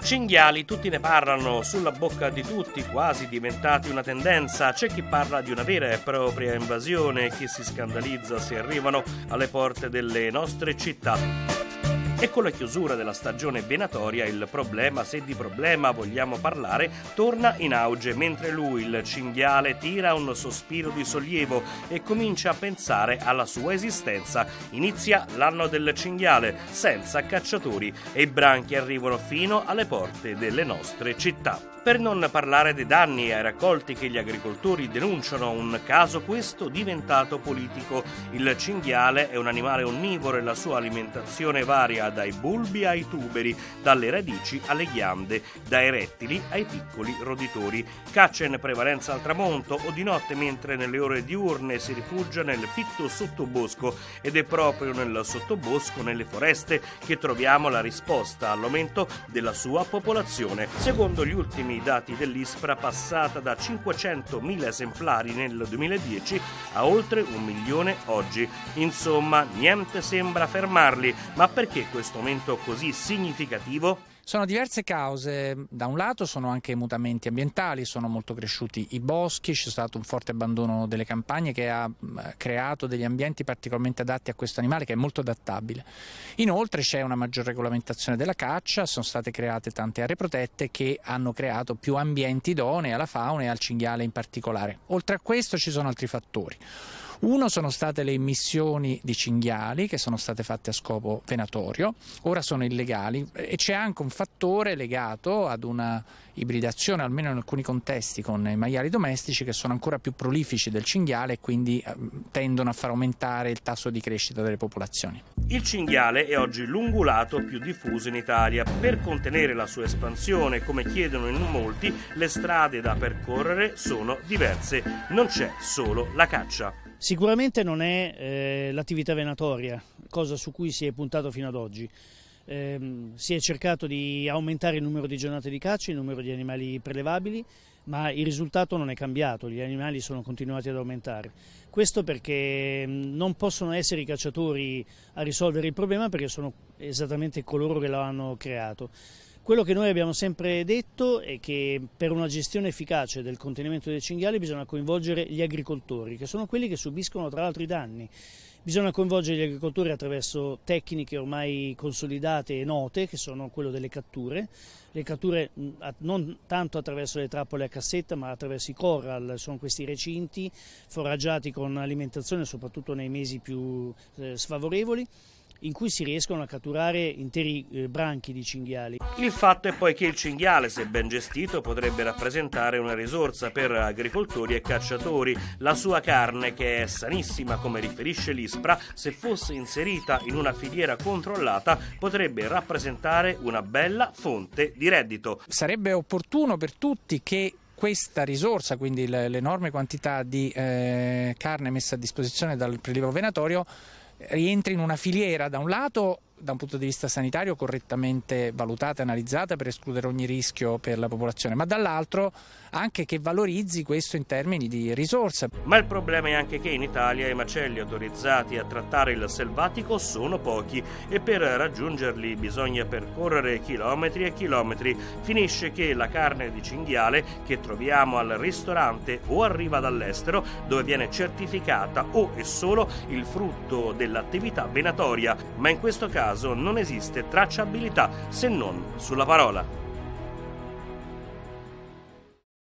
Cinghiali, tutti ne parlano, sulla bocca di tutti, quasi diventati una tendenza. C'è chi parla di una vera e propria invasione, chi si scandalizza se arrivano alle porte delle nostre città. E con la chiusura della stagione venatoria il problema, se di problema vogliamo parlare, torna in auge, mentre lui, il cinghiale, tira un sospiro di sollievo e comincia a pensare alla sua esistenza. Inizia l'anno del cinghiale, senza cacciatori, e i branchi arrivano fino alle porte delle nostre città. Per non parlare dei danni ai raccolti che gli agricoltori denunciano, un caso questo diventato politico. Il cinghiale è un animale onnivoro e la sua alimentazione varia dai bulbi ai tuberi, dalle radici alle ghiande, dai rettili ai piccoli roditori. Caccia in prevalenza al tramonto o di notte, mentre nelle ore diurne si rifugia nel fitto sottobosco, ed è proprio nel sottobosco, nelle foreste, che troviamo la risposta all'aumento della sua popolazione. Secondo gli ultimi dati dell'ISPRA, passata da 500.000 esemplari nel 2010 a oltre 1 milione oggi. Insomma, niente sembra fermarli. Ma perché questo aumento così significativo? Sono diverse cause. Da un lato sono anche mutamenti ambientali, sono molto cresciuti i boschi, c'è stato un forte abbandono delle campagne che ha creato degli ambienti particolarmente adatti a questo animale, che è molto adattabile. Inoltre c'è una maggior regolamentazione della caccia, sono state create tante aree protette che hanno creato più ambienti idonei alla fauna e al cinghiale in particolare. Oltre a questo ci sono altri fattori. Uno sono state le immissioni di cinghiali che sono state fatte a scopo venatorio, ora sono illegali, e c'è anche un fattore legato ad una ibridazione, almeno in alcuni contesti, con i maiali domestici, che sono ancora più prolifici del cinghiale e quindi tendono a far aumentare il tasso di crescita delle popolazioni. Il cinghiale è oggi l'ungulato più diffuso in Italia. Per contenere la sua espansione, come chiedono in molti, le strade da percorrere sono diverse. Non c'è solo la caccia. Sicuramente non è l'attività venatoria, cosa su cui si è puntato fino ad oggi. Si è cercato di aumentare il numero di giornate di caccia, il numero di animali prelevabili, ma il risultato non è cambiato, gli animali sono continuati ad aumentare. Questo perché non possono essere i cacciatori a risolvere il problema, perché sono esattamente coloro che lo hanno creato. Quello che noi abbiamo sempre detto è che per una gestione efficace del contenimento dei cinghiali bisogna coinvolgere gli agricoltori, che sono quelli che subiscono tra l'altro i danni. Bisogna coinvolgere gli agricoltori attraverso tecniche ormai consolidate e note, che sono quello delle catture. Le catture non tanto attraverso le trappole a cassetta, ma attraverso i corral, sono questi recinti foraggiati con alimentazione soprattutto nei mesi più sfavorevoli, in cui si riescono a catturare interi branchi di cinghiali. Il fatto è poi che il cinghiale, se ben gestito, potrebbe rappresentare una risorsa per agricoltori e cacciatori. La sua carne, che è sanissima come riferisce l'ISPRA, se fosse inserita in una filiera controllata, potrebbe rappresentare una bella fonte di reddito. Sarebbe opportuno per tutti che questa risorsa, quindi l'enorme quantità di carne messa a disposizione dal prelievo venatorio, rientri in una filiera, da un lato da un punto di vista sanitario correttamente valutata e analizzata per escludere ogni rischio per la popolazione, ma dall'altro anche che valorizzi questo in termini di risorse. Ma il problema è anche che in Italia i macelli autorizzati a trattare il selvatico sono pochi, e per raggiungerli bisogna percorrere chilometri e chilometri. Finisce che la carne di cinghiale che troviamo al ristorante o arriva dall'estero, dove viene certificata, o è solo il frutto dell'attività venatoria, ma in questo caso non esiste tracciabilità se non sulla parola.